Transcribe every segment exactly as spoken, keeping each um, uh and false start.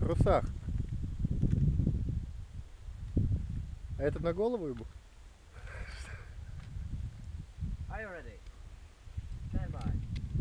парусах. А это на голову ему? Are you ready? Stand by.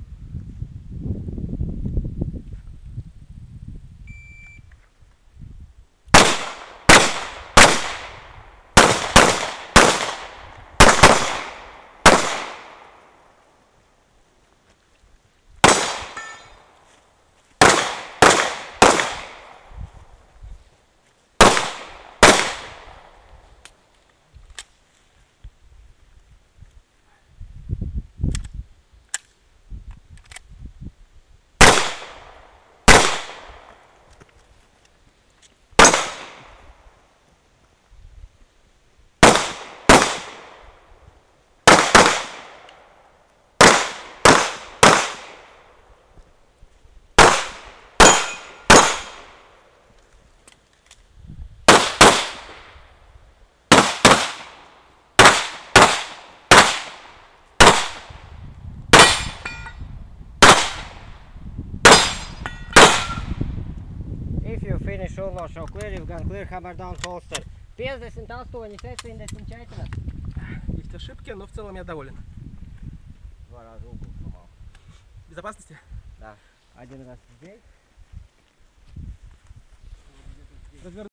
If you finish all or so clear, you can clear hammer down holster. пятьдесят восемь, семьдесят четыре. Есть ошибки, но в целом я доволен. Два раза угол сломал. Безопасности? Да. Один раз здесь.